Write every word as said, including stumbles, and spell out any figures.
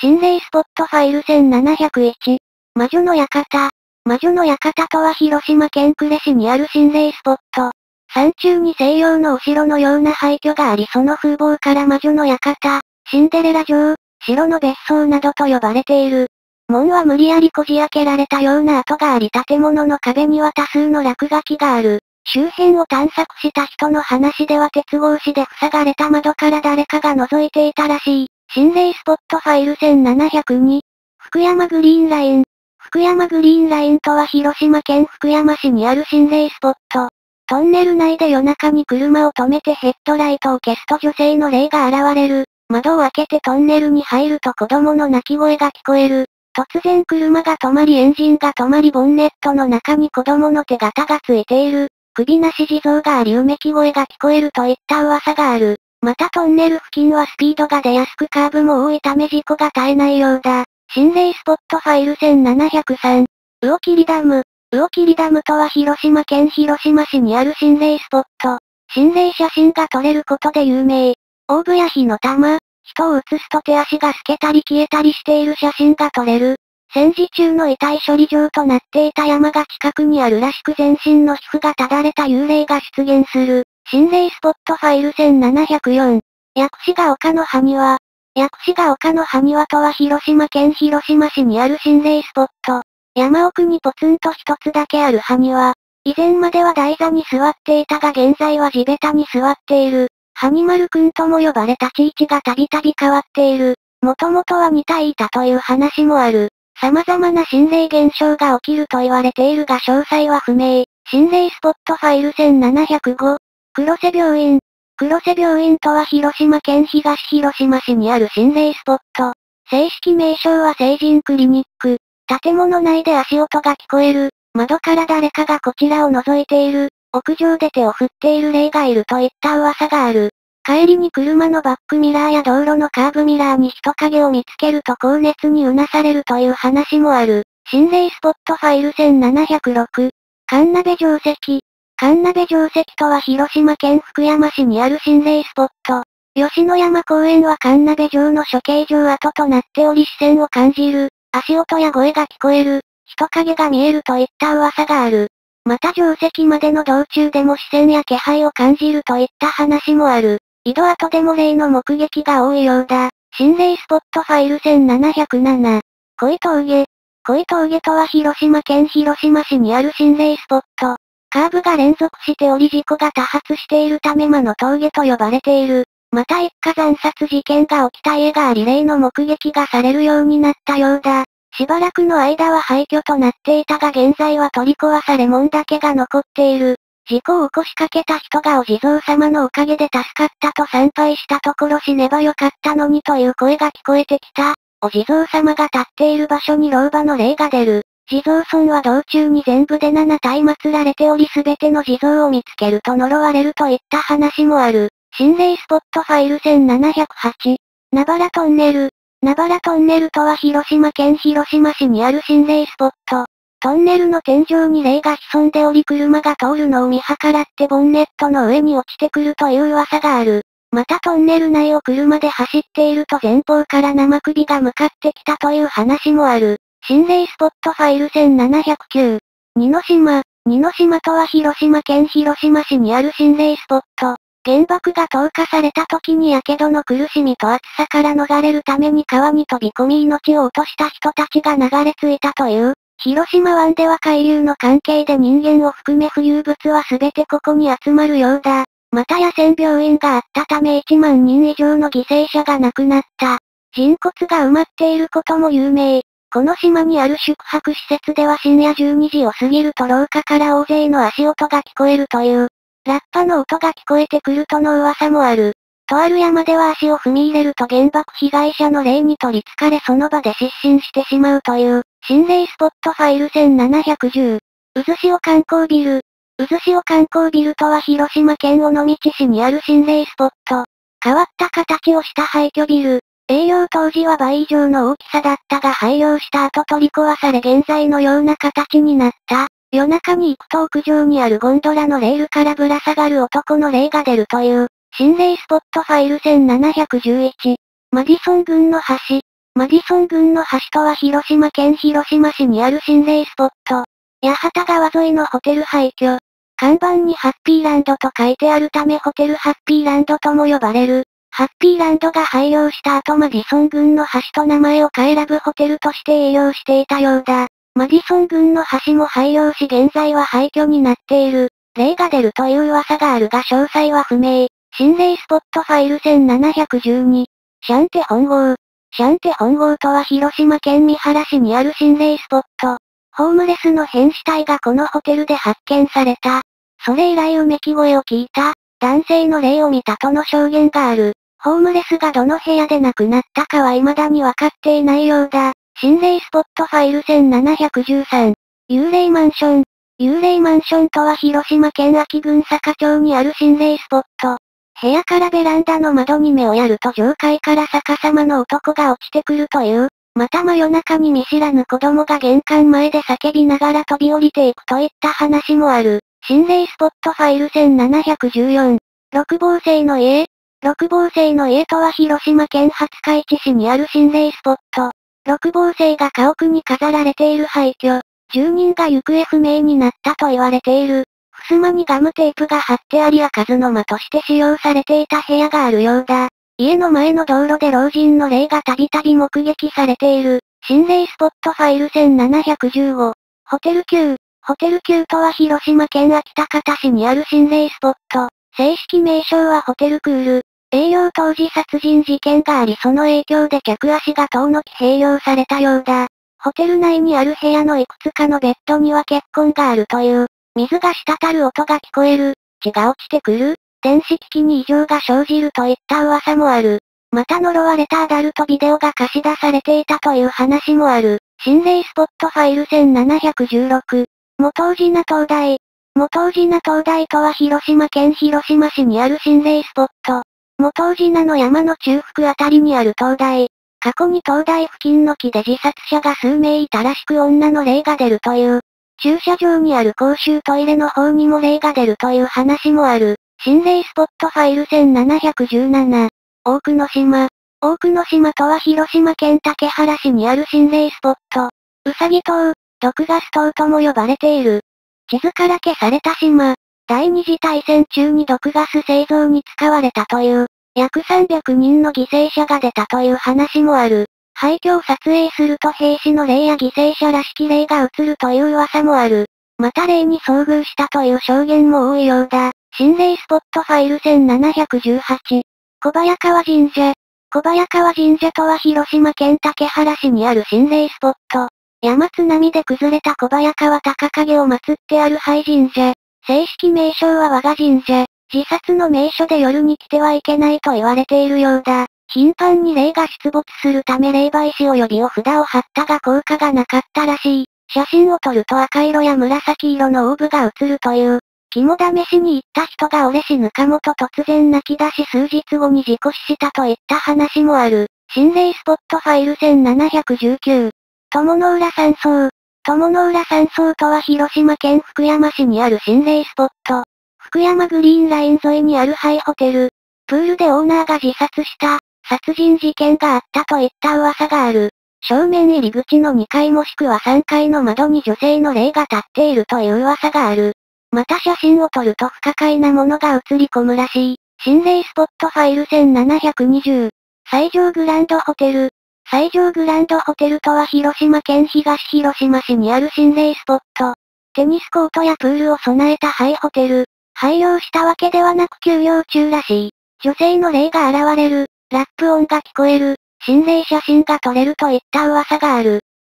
心霊スポットファイルせんななひゃくいち。魔女の館。魔女の館とは広島県呉市にある心霊スポット。山中に西洋のお城のような廃墟がありその風貌から魔女の館、シンデレラ城、城の別荘などと呼ばれている。門は無理やりこじ開けられたような跡があり建物の壁には多数の落書きがある。周辺を探索した人の話では鉄格子で塞がれた窓から誰かが覗いていたらしい。心霊スポットファイルせんななひゃくに。福山グリーンライン。福山グリーンラインとは広島県福山市にある心霊スポット。トンネル内で夜中に車を止めてヘッドライトを消すと女性の霊が現れる。窓を開けてトンネルに入ると子供の泣き声が聞こえる。突然車が止まりエンジンが止まりボンネットの中に子供の手形がついている。首なし地蔵がありうめき声が聞こえるといった噂がある。またトンネル付近はスピードが出やすくカーブも多いため事故が絶えないようだ。心霊スポットファイルせんななひゃくさん。魚切ダム。魚切ダムとは広島県広島市にある心霊スポット。心霊写真が撮れることで有名。オーブや火の玉、人を写すと手足が透けたり消えたりしている写真が撮れる。戦時中の遺体処理場となっていた山が近くにあるらしく全身の皮膚がただれた幽霊が出現する。心霊スポットファイルせんななひゃくよん。薬師が丘の埴輪。薬師が丘の埴輪とは広島県広島市にある心霊スポット。山奥にポツンと一つだけある埴輪。以前までは台座に座っていたが現在は地べたに座っている。ハニマルくんとも呼ばれ立ち位置がたびたび変わっている。もともとは似ていたという話もある。様々な心霊現象が起きると言われているが詳細は不明。心霊スポットファイルせんななひゃくご。黒瀬病院。黒瀬病院とは広島県東広島市にある心霊スポット。正式名称は成人クリニック。建物内で足音が聞こえる。窓から誰かがこちらを覗いている。屋上で手を振っている霊がいるといった噂がある。帰りに車のバックミラーや道路のカーブミラーに人影を見つけると高熱にうなされるという話もある。心霊スポットファイルせんななひゃくろく。神鍋城跡。神鍋城跡とは広島県福山市にある心霊スポット。吉野山公園は神鍋城の処刑場跡となっており視線を感じる。足音や声が聞こえる。人影が見えるといった噂がある。また城跡までの道中でも視線や気配を感じるといった話もある。井戸跡でも霊の目撃が多いようだ。心霊スポットファイルせんななひゃくなな。恋峠。恋峠とは広島県広島市にある心霊スポット。カーブが連続しており事故が多発しているため魔の峠と呼ばれている。また一家惨殺事件が起きた家があり霊の目撃がされるようになったようだ。しばらくの間は廃墟となっていたが現在は取り壊され門だけが残っている。事故を起こしかけた人がお地蔵様のおかげで助かったと参拝したところ死ねばよかったのにという声が聞こえてきた。お地蔵様が立っている場所に老婆の霊が出る。地蔵尊は道中に全部でなな体祀られておりすべての地蔵を見つけると呪われるといった話もある。心霊スポットファイルせんななひゃくはち。名原トンネル。名原トンネルとは広島県広島市にある心霊スポット。トンネルの天井に霊が潜んでおり車が通るのを見計らってボンネットの上に落ちてくるという噂がある。またトンネル内を車で走っていると前方から生首が向かってきたという話もある。心霊スポットファイルせんななひゃくきゅう。二の島。二の島とは広島県広島市にある心霊スポット。原爆が投下された時に火傷の苦しみと暑さから逃れるために川に飛び込み命を落とした人たちが流れ着いたという。広島湾では海流の関係で人間を含め浮遊物は全てここに集まるようだ。また野戦病院があったためいちまんにん以上の犠牲者が亡くなった。人骨が埋まっていることも有名。この島にある宿泊施設では深夜じゅうにじを過ぎると廊下から大勢の足音が聞こえるという。ラッパの音が聞こえてくるとの噂もある。とある山では足を踏み入れると原爆被害者の霊に取り憑かれその場で失神してしまうという。心霊スポットファイルせんななひゃくじゅう。渦潮観光ビル。渦潮観光ビルとは広島県尾道市にある心霊スポット。変わった形をした廃墟ビル。営業当時は倍以上の大きさだったが廃業した後取り壊され現在のような形になった。夜中に行くと屋上にあるゴンドラのレールからぶら下がる男の霊が出るという。心霊スポットファイルせんななひゃくじゅういち。マディソン郡の橋。 マディソン郡の橋とは広島県広島市にある心霊スポット。八幡川沿いのホテル廃墟。看板にハッピーランドと書いてあるためホテルハッピーランドとも呼ばれる。ハッピーランドが廃業した後マディソン郡の橋と名前を変えラブホテルとして営業していたようだ。マディソン郡の橋も廃業し現在は廃墟になっている。霊が出るという噂があるが詳細は不明。心霊スポットファイルせんななひゃくじゅうに。シャンテ本郷。シャンテ本郷とは広島県三原市にある心霊スポット。ホームレスの変死体がこのホテルで発見された。それ以来うめき声を聞いた。男性の霊を見たとの証言がある。ホームレスがどの部屋で亡くなったかは未だにわかっていないようだ。心霊スポットファイルせんななひゃくじゅうさん。幽霊マンション。幽霊マンションとは広島県安芸郡坂町にある心霊スポット。部屋からベランダの窓に目をやると上階から逆さまの男が落ちてくるという。また真夜中に見知らぬ子供が玄関前で叫びながら飛び降りていくといった話もある。心霊スポットファイルせんななひゃくじゅうよん。六芒星の家。六芒星の家とは広島県廿日市市にある心霊スポット。六芒星が家屋に飾られている廃墟。住人が行方不明になったと言われている。襖にガムテープが貼ってあり開かずの間として使用されていた部屋があるようだ。家の前の道路で老人の霊がたびたび目撃されている。心霊スポットファイルせんななひゃくじゅうご。ホテル Q。ホテル Q とは広島県安芸高田市にある心霊スポット。正式名称はホテルクール。営業当時殺人事件がありその影響で客足が遠のき併用されたようだ。ホテル内にある部屋のいくつかのベッドには血痕があるという。水が滴る音が聞こえる。血が落ちてくる。電子機器に異常が生じるといった噂もある。また呪われたアダルトビデオが貸し出されていたという話もある。心霊スポットファイルせんななひゃくじゅうろく。元宇品灯台。元宇品灯台とは広島県広島市にある心霊スポット。元宇品の山の中腹あたりにある灯台。過去に灯台付近の木で自殺者が数名いたらしく女の霊が出るという。駐車場にある公衆トイレの方にも霊が出るという話もある。心霊スポットファイルせんななひゃくじゅうなな。大久野島。大久野島とは広島県竹原市にある心霊スポット。うさぎ島、毒ガス島とも呼ばれている。地図から消された島。第二次大戦中に毒ガス製造に使われたという。約さんびゃくにんの犠牲者が出たという話もある。廃墟を撮影すると兵士の霊や犠牲者らしき霊が映るという噂もある。また霊に遭遇したという証言も多いようだ。心霊スポットファイルせんななひゃくじゅうはち。小早川神社。小早川神社とは広島県竹原市にある心霊スポット。山津波で崩れた小早川高影を祀ってある廃神社。正式名称は我が神社。自殺の名所で夜に来てはいけないと言われているようだ。頻繁に霊が出没するため霊媒師を呼びお札を貼ったが効果がなかったらしい。写真を撮ると赤色や紫色のオーブが映るという。肝試しに行った人が俺死ぬかもと突然泣き出し数日後に事故死したといった話もある。心霊スポットファイルせんななひゃくじゅうきゅう。友の浦山荘。友の浦山荘とは広島県福山市にある心霊スポット。福山グリーンライン沿いにある廃ホテル。プールでオーナーが自殺した、殺人事件があったといった噂がある。正面入り口のにかいもしくはさんかいの窓に女性の霊が立っているという噂がある。また写真を撮ると不可解なものが映り込むらしい。心霊スポットファイルせんななひゃくにじゅう。西条グランドホテル。西条グランドホテルとは広島県東広島市にある心霊スポット。テニスコートやプールを備えた廃ホテル。廃業したわけではなく休養中らしい。女性の霊が現れる、ラップ音が聞こえる、心霊写真が撮れるといった噂がある。